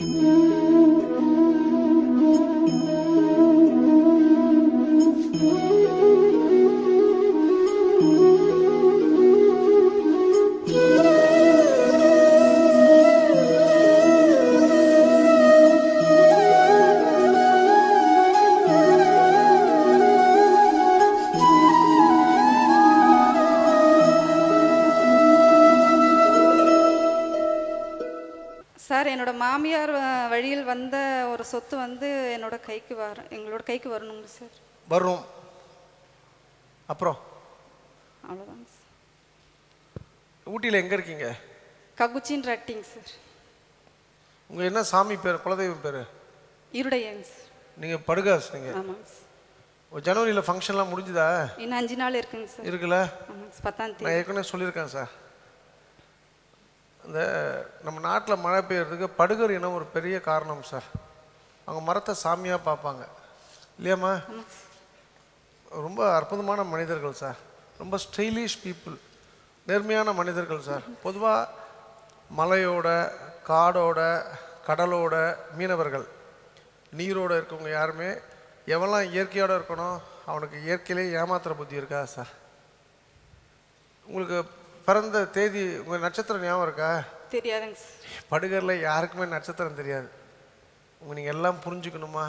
Sir, என்னோட மாமியார் வழியில் வந்த ஒரு சொத்து வந்து எங்களோட கைக்கு வரணுங்க சார். வரும். அப்புறம் அவ்வளோதாங்க சார். ஊட்டியில் எங்கே இருக்கீங்க? ககுச்சின் ரட்டிங் சார். உங்கள் என்ன சாமி பேர், குலதெய்வம் பேர்? இருடையங்க சார். நீங்கள் படுகாஸ் நீங்கள்? ஆமாங்க சார். ஒரு ஜனவரியில் ஃபங்க்ஷன்லாம் முடிஞ்சுதா? இன்னும் 5 நாள் இருக்குங்க சார். இருக்குல்ல? ஆமாங்க சார். 10ஆம் தேதி. நான் ஏற்கனவே சொல்லியிருக்கேன் சார், இந்த நம்ம நாட்டில் மழை பெய்யறதுக்கு படுகர் இனம் ஒரு பெரிய காரணம் சார். அவங்க மரத்தை சாமியாக பார்ப்பாங்க இல்லையாம்மா? ரொம்ப அற்புதமான மனிதர்கள் சார், ரொம்ப ஸ்டைலிஷ் பீப்புள், நேர்மையான மனிதர்கள் சார். பொதுவாக மலையோட, காடோட, கடலோட மீனவர்கள், நீரோடு இருக்கவங்க யாருமே எவெல்லாம் இயற்கையோடு இருக்கணும், அவனுக்கு இயற்கையிலே ஏமாத்துற புத்தி இருக்கா சார்? உங்களுக்கு பிறந்த தேதி, உங்கள் நட்சத்திரம் ஞாபகம் இருக்கா? தெரியாதுங்க சார். படுகரில் யாருக்குமே நட்சத்திரம் தெரியாது. நீங்கள் எல்லாம் புரிஞ்சுக்கணுமா?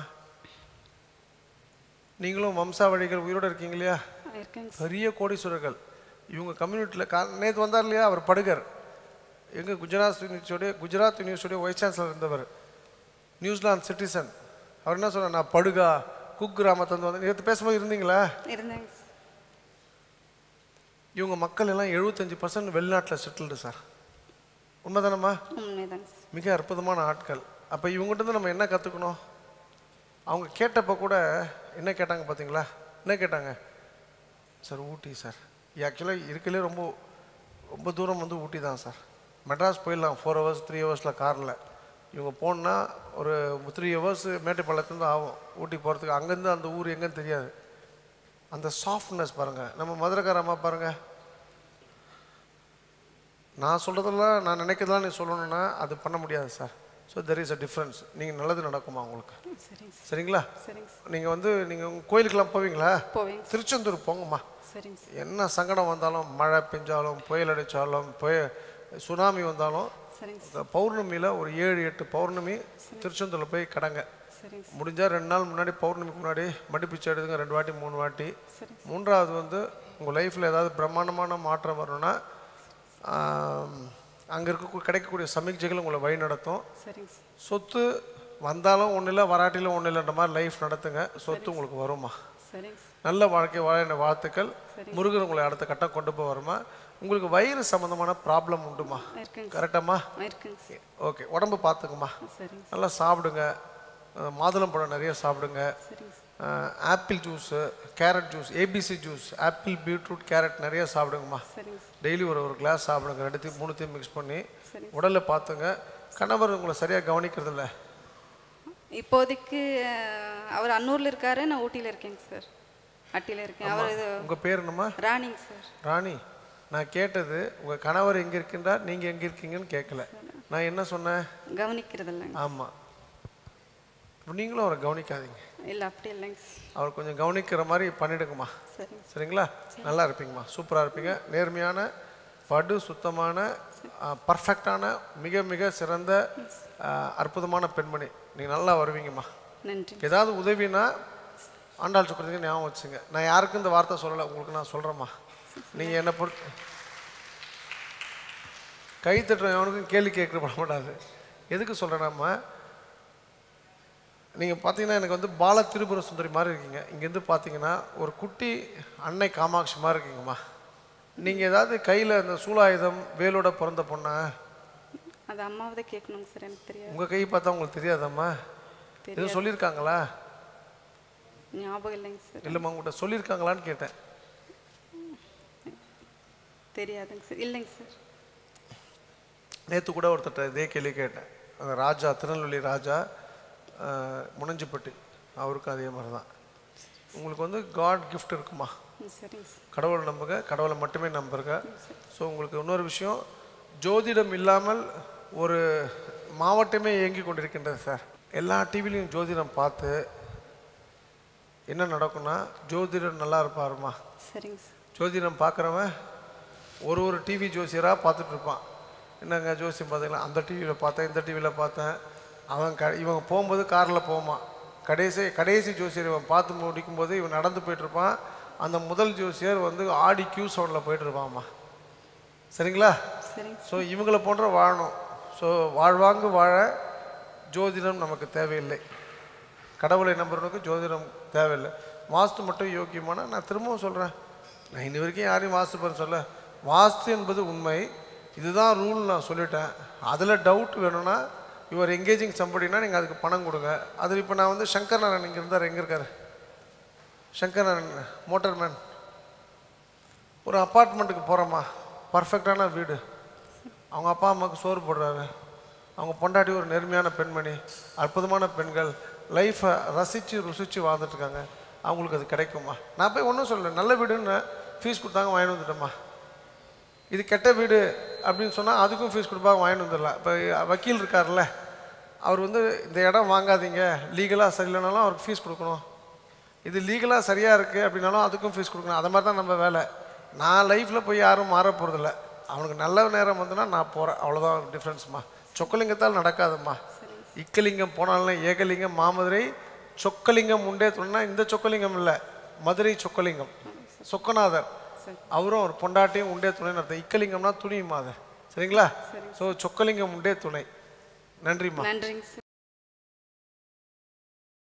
நீங்களும் வம்சாவழிகள் உயிரோடு இருக்கீங்க இல்லையா? பெரிய கோடீஸ்வரர்கள் இவங்க கம்யூனிட்டியில். நேற்று வந்தார் இல்லையா, அவர் படுகர். எங்கள் குஜராத் யூனிவர்சிட்டியோடைய வைஸ் சான்சலர் இருந்தவர், நியூசிலாந்து சிட்டிசன். அவர் என்ன சொன்னார், நான் படுகா குக் கிராமத்துலேருந்து வந்து. நேற்று பேசும்போது இருந்தீங்களா? இருந்தேங்க. இவங்க மக்கள் எல்லாம் 75% வெளிநாட்டில் செட்டில்டு சார். உண்மைதானம்மா? மிக அற்புதமான ஆட்கள். அப்போ இவங்ககிட்ட நம்ம என்ன கற்றுக்கணும்? அவங்க கேட்டப்போ கூட என்ன கேட்டாங்க பார்த்தீங்களா? என்ன கேட்டாங்க சார்? ஊட்டி சார். ஆக்சுவலாக இருக்கலே ரொம்ப ரொம்ப தூரம் வந்து ஊட்டி தான் சார். மெட்ராஸ் போயிடலாம் 4 hours 3 hours காரில். இவங்க போனால் ஒரு 3 hours மேட்டுப்பாளையத்துலேருந்து ஆகும் ஊட்டி போகிறதுக்கு. அங்கேருந்து அந்த ஊர் எங்கேன்னு தெரியாது. அந்த சாஃப்ட்னஸ் பாருங்கள். நம்ம மதுரைக்கார அம்மா பாருங்கள், நான் சொல்கிறதெல்லாம் நான் நினைக்கிறதெல்லாம் நீ சொல்லணுன்னா அது பண்ண முடியாது sir. So there is a difference. நீங்கள் நல்லது நடக்குமா உங்களுக்கு? சரிங்களா? நீங்கள் கோயிலுக்கெல்லாம் போவீங்களா? திருச்செந்தூர் போங்கம்மா. என்ன சங்கடம் வந்தாலும், மழை பெஞ்சாலும், புயல் அடித்தாலும், சுனாமி வந்தாலும், பௌர்ணமியில் ஒரு 7-8 பௌர்ணமி திருச்செந்தூரில் போய் கடங்க. முடிஞ்சால் 2 நாள் முன்னாடி, பௌர்ணமிக்கு முன்னாடி மடிப்பிச்சு எடுத்துங்க, 2 வாட்டி 3 வாட்டி. 3வது வந்து உங்கள் லைஃப்பில் ஏதாவது பிரம்மாண்டமான மாற்றம் வரணும்னா அங்கே கிடைக்கக்கூடிய சமிக்ஞைகள் உங்களை வழி நடத்தும். சொத்து வந்தாலும் ஒன்றும் இல்லை, வராட்டிலும் ஒன்றும் இல்லைன்ற மாதிரி லைஃப் நடத்துங்க. சொத்து உங்களுக்கு வருமா? நல்ல வாழ்க்கை வாழ வாழ்த்துக்கள். முருகன் உங்களை அடுத்த கட்டம் கொண்டு போய் வருமா? உங்களுக்கு வயிறு சம்மந்தமான ப்ராப்ளம் உண்டுமா? கரெக்டாம்மா? ஓகே. உடம்பு பார்த்துக்குமா, நல்லா சாப்பிடுங்க. மாதுளம்பழம் நிறைய சாப்பிடுங்க. Apple juice, carrot juice, ABC juice, apple, beetroot, carrot நிறைய சாப்பிடுங்கம்மா. டெய்லி ஒரு கிளாஸ் சாப்பிடுங்க. 2த்தையும் 3த்தையும் மிக்ஸ் பண்ணி உடலை பார்த்துங்க. கணவர் உங்களை சரியாக கவனிக்கிறது இல்லை? இப்போதைக்கு அவர் அன்னூரில் இருக்காரு, நான் ஊட்டியில் இருக்கேங்க சார். அட்டியில் இருக்கேன். அவர் உங்கள் பேர் என்னம்மா? ராணிங்க சார். ராணி, நான் கேட்டது உங்கள் கணவர் எங்கே இருக்கின்றார், நீங்கள் எங்கே இருக்கீங்கன்னு கேட்கல. நான் என்ன சொன்னேன்? கவனிக்கிறது இல்லைங்க. ஆமாம். நீங்களும் அவரை கவனிக்காதீங்க. இல்லை, அப்படி இல்லைங்க. அவர் கொஞ்சம் கவனிக்கிற மாதிரி பண்ணிடுங்கம்மா. சரிங்களா? நல்லா இருப்பீங்கம்மா, சூப்பராக இருப்பீங்க. நேர்மையான, படு சுத்தமான, பர்ஃபெக்டான, மிக மிக சிறந்த அற்புதமான பெண்மணி. நீங்கள் நல்லா வருவீங்கம்மா. ஏதாவது உதவினா ஆண்டாள் சுக்கிறதுக்கு ஞாபகம் வச்சுங்க. நான் யாருக்கும் இந்த வார்த்தை சொல்லலை, உங்களுக்கு நான் சொல்கிறேம்மா. நீங்கள் என்னை பொறுத்து கை தட்டுற எவனுக்கும் கேள்வி கேட்கப்பட மாட்டாது. எதுக்கு சொல்கிறேன்னாம்மா, நீங்கள் பார்த்தீங்கன்னா எனக்கு வந்து பால திரிபுர சுந்தரி மாதிரி இருக்கீங்க. இங்கேருந்து பார்த்தீங்கன்னா ஒரு குட்டி அன்னை காமாட்சி மாதிரி இருக்கீங்கம்மா. நீங்கள் ஏதாவது கையில் இந்த சூலாயுதம் வேலோட பிறந்த பொண்ணா? அது அம்மாவை கேட்கணுங்க சார், எனக்கு தெரியாது. உங்கள் கை பார்த்தா உங்களுக்கு தெரியாதம்மா? எதுவும் சொல்லியிருக்காங்களா? ஞாபகம் இல்லைங்க சார். இல்லைம்மா, உங்கள்கிட்ட சொல்லியிருக்காங்களான்னு கேட்டேன். தெரியாதுங்க சார். இல்லைங்க சார். நேற்று கூட ஒருத்தட்ட இதே கேள்வி கேட்டேன். அந்த ராஜா, திருநெல்வேலி ராஜா, முனஞ்சிப்பட்டி, அவருக்கு அதே மாதிரி தான். உங்களுக்கு வந்து காட் கிஃப்ட் இருக்குமா? கடவுளை நம்புங்க, கடவுளை மட்டுமே நம்புங்க. ஸோ உங்களுக்கு இன்னொரு விஷயம், ஜோதிடம் இல்லாமல் ஒரு மாவட்டமே இயங்கி கொண்டிருக்கின்றது சார். எல்லா டிவிலையும் ஜோதிடம் பார்த்து என்ன நடக்கும்னா, ஜோதிடர் நல்லா இருப்பாருமா. சரிங்க சார். ஜோதிடம் பார்க்குறவன் ஒரு டிவி ஜோசியராக பார்த்துட்டு இருப்பான். என்னங்க ஜோசியம் பார்த்தீங்களா, அந்த டிவியில் பார்த்தேன், இந்த டிவியில் பார்த்தேன். அவன் இவங்க போகும்போது காரில் போவான். கடைசி ஜோசியர் இவன் பார்த்து முடிக்கும்போது இவன் நடந்து போயிட்டுருப்பான். அந்த முதல் ஜோசியர் வந்து ஆடி கியூ சவுண்டில் போயிட்டுருப்பாம்மா. சரிங்களா? ஸோ இவங்களை போன்ற வாழணும். ஸோ வாழ்வாங்கு வாழ ஜோதிடம் நமக்கு தேவையில்லை. கடவுளை நம்புறவனுக்கு ஜோதிடம் தேவையில்லை. வாஸ்து மட்டும் யோக்கியமான, நான் திரும்பவும் சொல்கிறேன், நான் இன்னி வரைக்கும் யாரையும் வாஸ்து பண்ண சொல்ல. வாஸ்து என்பது உண்மை, இதுதான் ரூல் நான் சொல்லிட்டேன். அதில் டவுட் வேணும்னா யுவர் எங்கேஜிங் சம்படினா நீங்கள் அதுக்கு பணம் கொடுங்க. அதில் இப்போ நான் வந்து சங்கர் நாராயணன் இங்கே இருந்தார். எங்கே இருக்கார் சங்கர் நாராயணன்? மோட்டர்மேன். ஒரு அப்பார்ட்மெண்ட்டுக்கு போகிறோம்மா, பர்ஃபெக்டான வீடு, அவங்க அப்பா அம்மாவுக்கு சோறு போடுறாரு, அவங்க பொண்டாட்டி ஒரு நேர்மையான பெண்மணி, அற்புதமான பெண்கள், லைஃப்பை ரசித்து ருசித்து வாழ்ந்துட்டுருக்காங்க. அவங்களுக்கு அது கிடைக்குமா? நான் போய் ஒன்றும் சொல்லலை, நல்ல வீடுன்னு ஃபீஸ் கொடுத்தாங்க, வாங்கிட்டு வந்துட்டோம்மா. இது கெட்ட வீடு அப்படின்னு சொன்னால் அதுக்கும் ஃபீஸ் கொடுப்பாங்க, வாங்கிட்டு வந்துடலாம். இப்போ வக்கீல் இருக்கார்ல, அவர் வந்து இந்த இடம் வாங்காதீங்க, லீகலாக சரியில்லைனாலும் அவருக்கு ஃபீஸ் கொடுக்கணும். இது லீகலாக சரியாக இருக்குது அப்படின்னாலும் அதுக்கும் ஃபீஸ் கொடுக்கணும். அது மாதிரி தான் நம்ம வேலை. நான் லைஃப்பில் போய் யாரும் மாற போகிறதில்ல. அவனுக்கு நல்ல நேரம் வந்துன்னா நான் போகிறேன், அவ்வளோதான் டிஃப்ரென்ஸ்மா. சொக்கலிங்கத்தால் நடக்காதும்மா. இக்கலிங்கம் போனாலும் ஏகலிங்கம் மாமதுரை சொக்கலிங்கம் உண்டே துணைனா இந்த சொக்கலிங்கம் இல்லை, மதுரை சொக்கலிங்கம் சொக்கநாதர், அவரும் ஒரு பொண்டாட்டியும் உண்டே துணைன்னு அர்த்தம். இக்கலிங்கம்னா துணியுமா அது. சரிங்களா? ஸோ சொக்கலிங்கம் உண்டே துணை. நன்றிம்மா. நன்றிங்க சார்.